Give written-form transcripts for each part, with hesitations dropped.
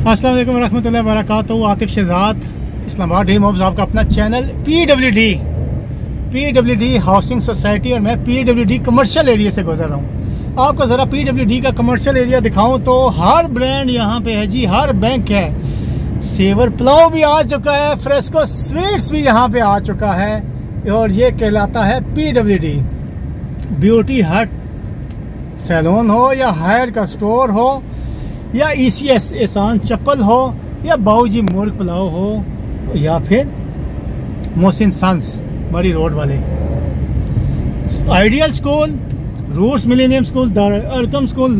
अस्सलाम वालेकुम रहमतुल्लाहि व बरकातहू। आतिफ शहजाद, इस्लामाबाद ड्रीम हाउस, आपका अपना चैनल पीडब्ल्यूडी हाउसिंग सोसाइटी, और मैं पीडब्ल्यूडी कमर्शियल एरिया से गुजर रहा हूँ। आपको ज़रा पीडब्ल्यूडी का कमर्शियल एरिया दिखाऊं तो हर ब्रांड यहाँ पे है जी, हर बैंक है। सेवर पुलाव भी आ चुका है, फ्रेस्को स्वीट्स भी यहाँ पे आ चुका है, और ये कहलाता है पीडब्ल्यूडी। ब्यूटी हट सैलून हो या हायर का स्टोर हो या ECS एहसान चप्पल हो या बाऊजी मुर्ग पुलाव हो या फिर मोहसिन सन्स मरी रोड वाले, ideal school, roots millennium school, Arqam school,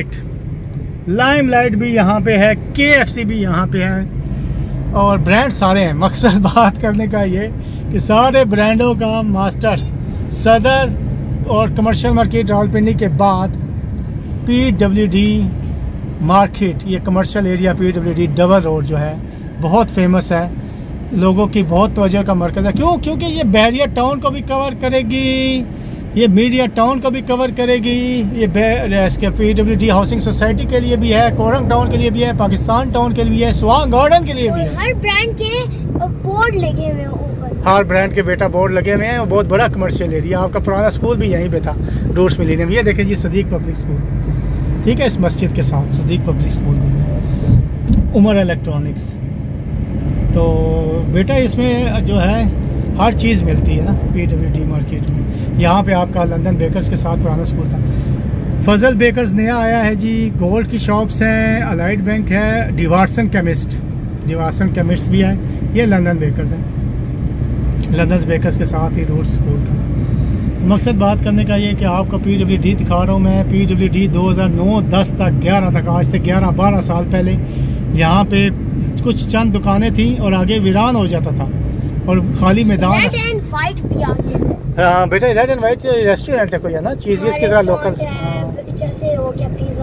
limelight भी यहाँ पे है, KFC भी यहाँ पे है, और ब्रांड सारे हैं। मकसद बात करने का ये कि सारे ब्रांडों का मास्टर सदर और कमर्शियल मार्केट रावलपिंडी के बाद पीडब्ल्यूडी मार्केट, ये commercial area PWD double road जो है बहुत फेमस है, लोगों की बहुत तवज्जो का मरकज़ है। क्यों? क्योंकि ये बहरिया टाउन को भी कवर करेगी, ये मीडिया टाउन को भी कवर करेगी, ये इसके पीडब्ल्यूडी हाउसिंग सोसाइटी के लिए भी है, कोरंग टाउन के लिए भी है, पाकिस्तान टाउन के लिए भी है, स्वांग गार्डन के लिए भी है। हर ब्रांड के बोर्ड लगे हुए हैं ऊपर, हर ब्रांड के बेटा बोर्ड लगे हुए हैं, और बहुत बड़ा कमर्शियल एरिया। आपका पुराना स्कूल भी यहीं पे था, रूट्स मिलेनियम। ये देखिए जी, सदीक पब्लिक स्कूल, ठीक है, इस मस्जिद के साथ सदीक पब्लिक स्कूल भी, उमर इलेक्ट्रॉनिक्स। तो बेटा इसमें जो है हर चीज़ मिलती है ना पीडब्ल्यूडी मार्केट में। यहाँ पे आपका लंदन बेकर्स के साथ पुराना स्कूल था। फजल बेकर्स नया आया है जी, गोल्ड की शॉप्स हैं, अलाइड बैंक है, डिवार्सन केमिस्ट भी है। ये लंदन बेकर्स है, लंदन बेकर्स के साथ ही रूट्स स्कूल था। तो मकसद बात करने का ये कि आपको पीडब्ल्यूडी दिखा रहा हूँ मैं। पीडब्ल्यूडी 2009-10 तक, 11 तक, आज से 11-12 साल पहले यहाँ पे कुछ चंद दुकानें थी और आगे वीरान हो जाता था और खाली मैदान। रेड एंड व्हाइट भी आ गया है। हाँ बेटा, रेड एंड व्हाइट रेस्टोरेंट है कोई, है ना, चीज़ के साथ लोकल, जैसे हो गया पिज़्ज़ा।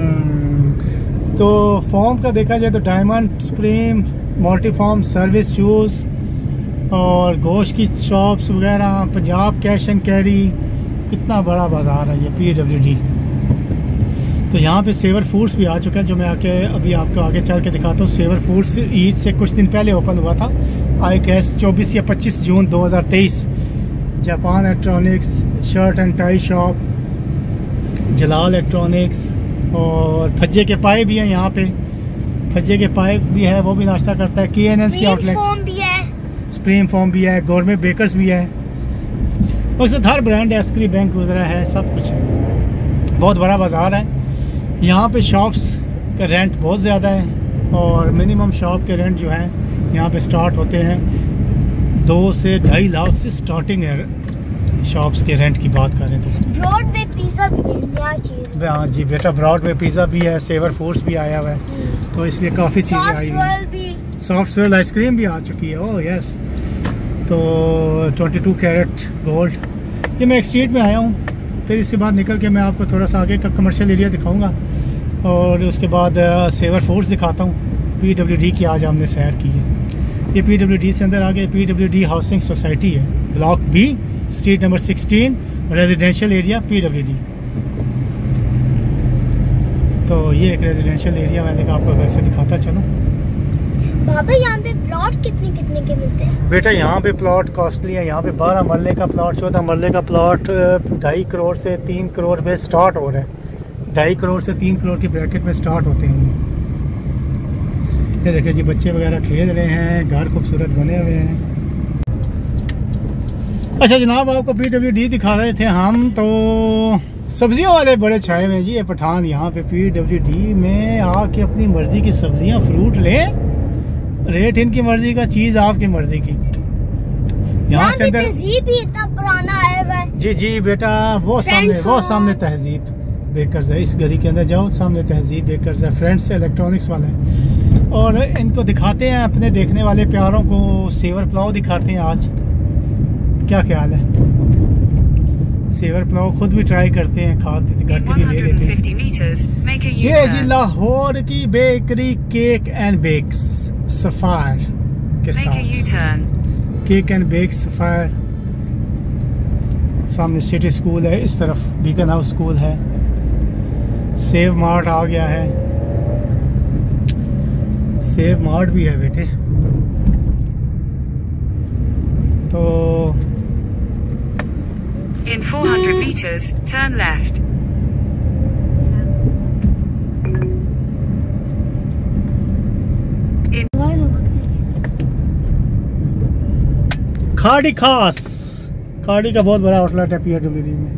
तो फॉर्म का देखा जाए तो diamond, supreme, multiform, service shoes और गोश्त की शॉप्स वगैरह, पंजाब कैश एंड कैरी, कितना बड़ा बाज़ार है ये पीडब्ल्यूडी। तो यहाँ पे सेवर फूड्स भी आ चुका है, जो मैं अभी आपको आगे चल के दिखाता हूँ। सेवर फूड्स ईद से कुछ दिन पहले ओपन हुआ था, आई गेस 24 या 25 जून 2023। Japan electronics, shirt and tie shop, Jalal electronics, और फज्जे के पाए भी हैं यहाँ पे। फज्जे के पाए भी है, वो भी नाश्ता करता है। KNN की आउटलेट भी है, स्प्रिंग फॉर्म भी है, गवर्नमेंट बेकर्स भी है, और हर ब्रांड है, एस्क्री बैंक वगैरह है, सब कुछ है। बहुत बड़ा बाज़ार है। यहाँ पे शॉप्स का रेंट बहुत ज़्यादा है, और मिनिमम शॉप के रेंट जो है यहाँ पे स्टार्ट होते हैं 2 से 2.5 लाख से स्टार्टिंग है शॉप्स के रेंट की बात करें तो। ब्रॉडवे पिज़्ज़ा भी है, नया चीज़। हाँ जी बेटा, ब्रॉडवे पिज़्ज़ा भी है, सेवर फूड्स भी आया हुआ है, तो इसलिए काफ़ी चीज़ें आई हैं। सॉफ्ट स्वेल आइसक्रीम भी आ चुकी है, ओह यस। तो 22 कैरेट गोल्ड। ये मैं एक स्ट्रीट में आया हूँ, फिर इसके बाद निकल के मैं आपको थोड़ा सा आगे का कमर्शियल एरिया दिखाऊंगा, और उसके बाद सेवर फूड्स दिखाता हूँ। पीडब्ल्यूडी की आज हमने सैर की है। ये पीडब्ल्यूडी से अंदर आगे पीडब्ल्यूडी हाउसिंग सोसाइटी है, ब्लॉक B, street number 16, residential area PWD. तो ये एक रेजिडेंशियल एरिया मैंने आपको वैसे दिखाता चलो। बाबा यहाँ पे प्लॉट कितने के मिलते हैं? बेटा यहाँ पे प्लॉट कॉस्टली है। यहाँ पे 12 मरले का प्लॉट, 14 मरले का प्लॉट 2.5 करोड़ से 3 करोड़ पे स्टार्ट हो रहा है। 2.5 करोड़ से 3 करोड़ की ब्रैकेट में स्टार्ट होते हैं। ये देखिए जी, बच्चे वगैरह खेल रहे हैं, घर खूबसूरत बने हुए हैं। अच्छा जनाब, आपको पीडब्ल्यूडी दिखा रहे थे हम, तो सब्जियों वाले बड़े छाए हुए हैं जी ये पठान। यहाँ पे पीडब्ल्यूडी में आके अपनी मर्जी की सब्जियाँ, फ्रूट लें, रेट इनकी मर्जी का, चीज़ आपकी मर्जी की। यहाँ से अंदर तहजीब ही इतना पुराना आया हुआ है। जी जी बेटा, वो सामने तहजीब बेकर्स है। इस गली के अंदर जाओ, सामने तहजीब बेकर्स है, फ्रेंड्स इलेक्ट्रॉनिक्स वाला है। और इनको दिखाते हैं अपने देखने वाले प्यारों को, सेवर पुलाव दिखाते हैं आज। क्या ख्याल है? सेवर पुलाव खुद भी ट्राई करते हैं, खाते घर के लिए ले लेते हैं। ये जी लाहौर की bakery cake and bakes sapphire के साथ, केक एंड बेक्स सफायर। सामने सिटी स्कूल है, इस तरफ बीकन हाउस स्कूल है, सेव मार्ट आ गया है। सेव मार्ट भी है बेटे। तो In 400 meters, turn left. खाड़ी खास, खाड़ी का बहुत बड़ा आउटलेट है PWD में।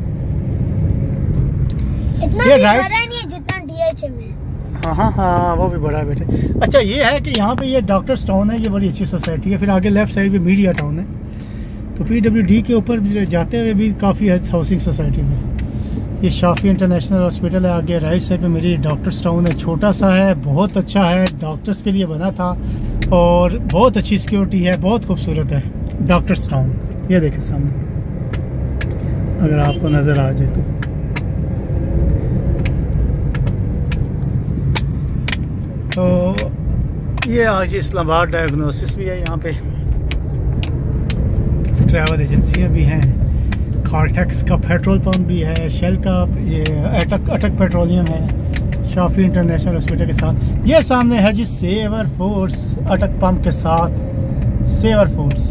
इतना ये भी राइट, बड़ा नहीं है जितना DH में। हाँ वो भी बड़ा है बेटे। अच्छा ये है कि यहाँ पे ये डॉक्टर्स टाउन है, ये बड़ी अच्छी सोसाइटी है। फिर आगे लेफ्ट साइड भी मीडिया टाउन है। तो PWD के ऊपर जाते हुए भी काफ़ी है हाउसिंग सोसाइटी में। ये शाफी इंटरनेशनल हॉस्पिटल है, आगे राइट साइड पे मेरी डॉक्टर्स टाउन है। छोटा सा है, बहुत अच्छा है, डॉक्टर्स के लिए बना था और बहुत अच्छी सिक्योरिटी है, बहुत खूबसूरत है डॉक्टर्स टाउन। ये देखें सामने, अगर आपको नज़र आ जाए तो ये आज इस्लामाबाद डायग्नोसिस भी है। यहाँ पे ट्रैवल एजेंसियाँ भी हैं, कार्टेक्स का पेट्रोल पंप भी है, शेल का, ये अटक पेट्रोलियम है शाफी इंटरनेशनल हॉस्पिटल के साथ। ये सामने है जी सेवर फूड्स, अटक पंप के साथ सेवर फूड्स।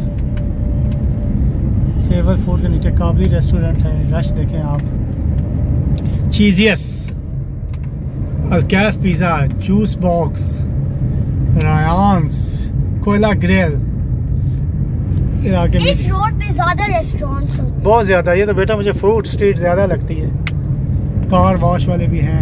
सेवर फूड के नीचे काबली रेस्टोरेंट है। रश देखें आप। Cheezious, Alkaif pizza, juice box, रायांस, कोयला ग्रिल। फिर आगे इस रोड पे ज्यादा रेस्टोरेंट्स होते हैं। बहुत ज़्यादा। ये तो बेटा मुझे फ्रूट स्ट्रीट ज़्यादा लगती है। कार वॉश वाले भी हैं।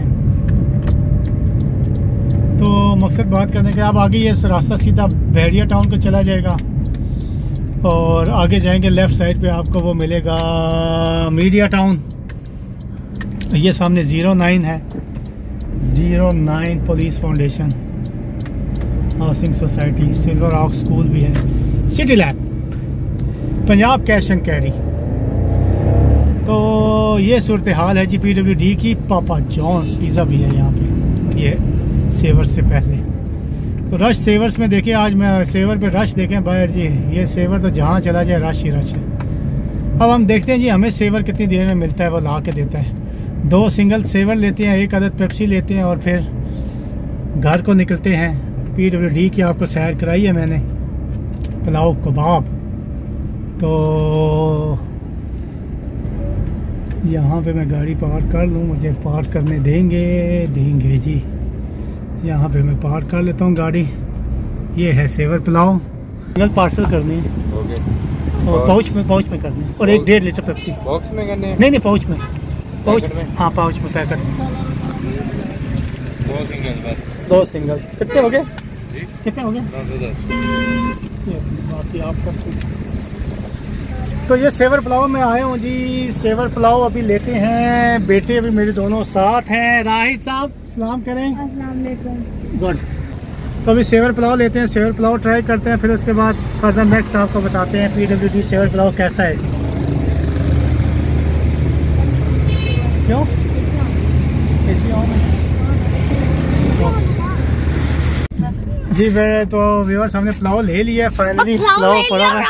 तो मकसद बात करने के, अब आगे ये रास्ता सीधा बहरिया टाउन को चला जाएगा और आगे जाएंगे लेफ़्ट साइड पे आपको वो मिलेगा मीडिया टाउन। ये सामने 09 है, 09 police foundation housing society. Silver oak school भी है। City lab, Punjab cash and carry. तो ये सूरत हाल है जी PWD की। पापा जॉन्स पिज़्ज़ा भी है यहाँ पे, ये सेवर्स से पहले। तो रश सेवर्स में देखें, आज मैं सेवर पे रश देखें बाहर जी। ये सेवर तो जहाँ चला जाए रश ही रश है। अब हम देखते हैं जी हमें सेवर कितनी देर में मिलता है, वो ला के देता है। 2 सिंगल सेवर लेते हैं, 1 अदद पेप्सी लेते हैं और फिर घर को निकलते हैं। PWD की आपको सैर कराई है मैंने, पुलाव कबाब। तो यहाँ पे मैं गाड़ी पार्क कर लूँ, मुझे पार्क करने देंगे जी। यहाँ पे मैं पार्क कर लेता हूँ गाड़ी। ये है सेवर पुलाव, सिंगल पार्सल करनी है और पाउच में करनी है और 1.5 लीटर पेप्सी। बॉक्स में करने हैं? नहीं पाउच में, हाँ पाउच में पैकेट। 2 सिंगल बस। 2 सिंगल कितने हो गए? कितने हो गए? 910। बाकी आपका। तो ये सेवर पुलाव में आए हूँ जी। सेवर पुलाव अभी लेते हैं, बेटे अभी मेरे दोनों साथ हैं। राहिद साहब सलाम करें। अस्सलाम वालेकुम। गुड। तो अभी सेवर पुलाव लेते हैं, सेवर पुलाव ट्राई करते हैं, फिर उसके बाद फर्दर नेक्स्ट आपको बताते हैं PWD सेवर पुलाव कैसा है। क्यों ऐसी जी। मेरे तो व्यूअर्स हमने पुलाव ले लिया फाइनली। पुलाव पड़ा है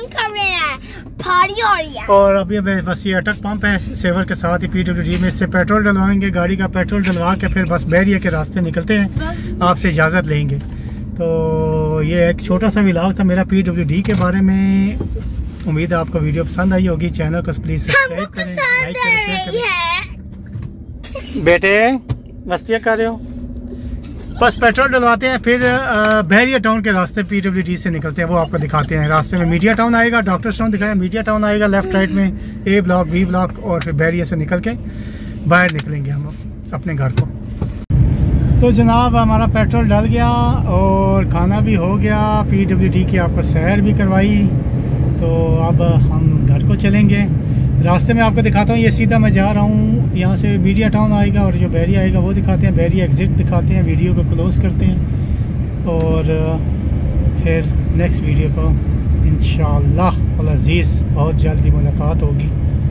और अभी बस ये अटक पंप है सेवर के साथ ही PWD में। इससे पेट्रोल डलवाएंगे, गाड़ी का पेट्रोल डलवा के फिर बस बहरिया के रास्ते निकलते हैं, आपसे इजाज़त लेंगे। तो ये एक छोटा सा व्लॉग था मेरा PWD के बारे में। उम्मीद है आपको वीडियो पसंद आई होगी। चैनल को प्लीज़ सब्सक्राइब करें, लाइक करें, शेयर करें। बेटे मस्तियाँ कर रहे हो? बस पेट्रोल डलवाते हैं, फिर बहरिया टाउन के रास्ते PWD से निकलते हैं, वो आपको दिखाते हैं। रास्ते में मीडिया टाउन आएगा, डॉक्टर्स टाउन दिखाया, मीडिया टाउन आएगा लेफ्ट राइट में, A ब्लॉक B ब्लॉक, और फिर बहरिया से निकल के बाहर निकलेंगे हम अपने घर को। तो जनाब हमारा पेट्रोल डल गया और खाना भी हो गया, PWD की आपको सैर भी करवाई। तो अब हम घर को चलेंगे। रास्ते में आपको दिखाता हूँ, ये सीधा मैं जा रहा हूँ, यहाँ से मीडिया टाउन आएगा और जो बहरिया आएगा वो दिखाते हैं, बहरिया एग्ज़िट दिखाते हैं, वीडियो को क्लोज़ करते हैं और फिर नेक्स्ट वीडियो को इंशाअल्लाह अल अज़ीज़ बहुत जल्दी मुलाकात होगी।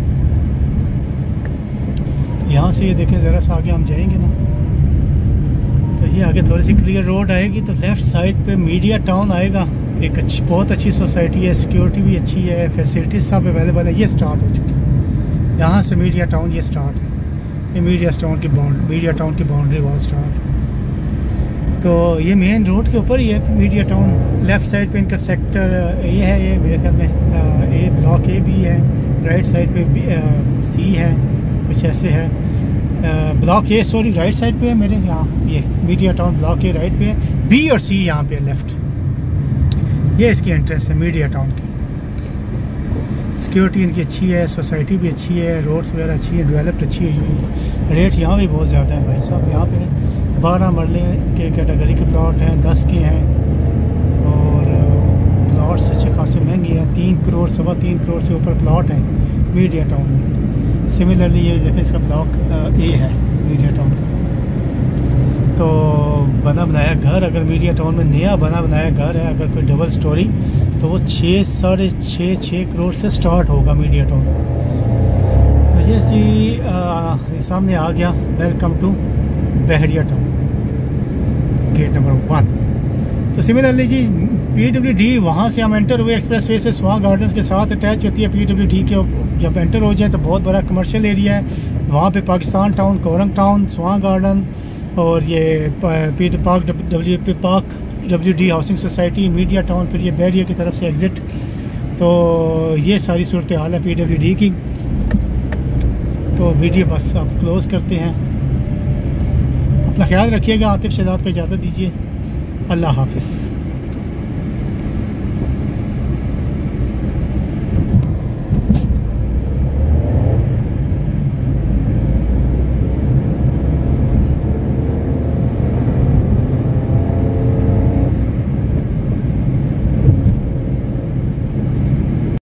यहाँ से ये देखें ज़रा सा आगे हम जाएंगे ना, तो ये आगे थोड़ी सी क्लियर रोड आएगी, तो लेफ़्ट साइड पे मीडिया टाउन आएगा। एक बहुत अच्छी सोसाइटी है, सिक्योरिटी भी अच्छी है, फैसिलिटीज़ सब अवेलेबल है। ये स्टार्ट हो चुकी है, यहाँ से मीडिया टाउन ये स्टार्ट है। ये मीडिया टाउन की बाउंड्री वॉल स्टार्ट। तो ये मेन रोड के ऊपर ही है मीडिया टाउन। लेफ़्ट साइड पे इनका सेक्टर ए है, ये मेरे ख्याल में ए ब्लॉक ए भी है। राइट साइड पे सी है, कुछ ऐसे है। Block A sorry right side पे है मेरे यहाँ, ये media town block A right पे है, बी और सी यहाँ पे लेफ़्ट। ये इसकी एंट्रेंस है मीडिया टाउन की। सिक्योरिटी इनकी अच्छी है, सोसाइटी भी अच्छी है, रोड्स वगैरह अच्छी है, डेवलप्ड अच्छी हुई है। रेट यहाँ भी बहुत ज़्यादा है भाई साहब। यहाँ पे 12 मरले के कैटेगरी के प्लॉट हैं, 10 के हैं, और प्लॉट्स अच्छे खासे महंगे हैं। 3 करोड़ 3.25 करोड़ से ऊपर प्लॉट हैं मीडिया टाउन में। सिमिलरली ये देखें इसका ब्लॉक ए है मीडिया टाउन का। तो बना बनाया घर, अगर मीडिया टाउन में नया बना बनाया घर है, अगर कोई डबल स्टोरी, तो वो 6 करोड़ से स्टार्ट होगा मीडिया टाउन। तो ये जी सामने आ गया, welcome to Bahria town, gate number 1। तो सिमिलरली जी PWD वहाँ से हम एंटर हुए एक्सप्रेस वे से, स्वां गार्डन्स के साथ अटैच होती है PWD के। जब एंटर हो जाए तो बहुत बड़ा कमर्शियल एरिया है वहाँ पे, Pakistan town, Korang town, Soan garden, और ये Peter park WD housing society, media town, फिर ये बहरिया की तरफ से एग्ज़िट। तो ये सारी सूरत हाल है PWD की। तो वीडियो बस आप क्लोज़ करते हैं। अपना ख्याल रखिएगा। आतिफ शहजाद को इजाज़त दीजिए। अल्लाह हाफिज़।